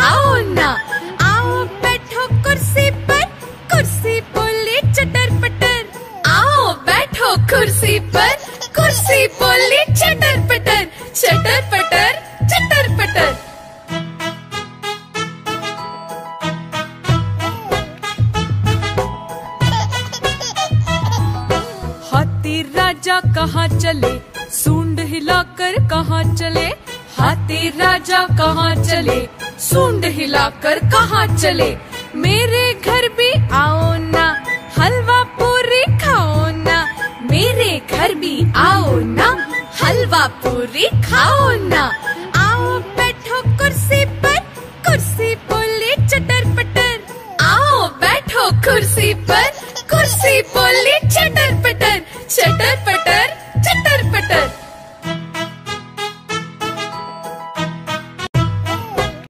खाओ ना। आओ बैठो कुर्सी पर, कुर्सी बोली चटर पटर। आओ बैठो कुर्सी पर, कुर्सी बोली चटर पटर, चटर पटर, चटर पटर। हाथी राजा कहाँ चले, सूंड हिलाकर कहाँ चले। हाथी राजा कहाँ चले, सूंड हिलाकर कहाँ चले। मेरे घर भी आओ ना, हलवा पूरी खाओ ना। मेरे घर भी आओ ना, हलवा पूरी खाओ ना। आओ बैठो कुर्सी पर, कुर्सी बोली चटर पटर। आओ बैठो कुर्सी पर, कुर्सी बोली चटर पटर, चटर पटर, चटर पटर।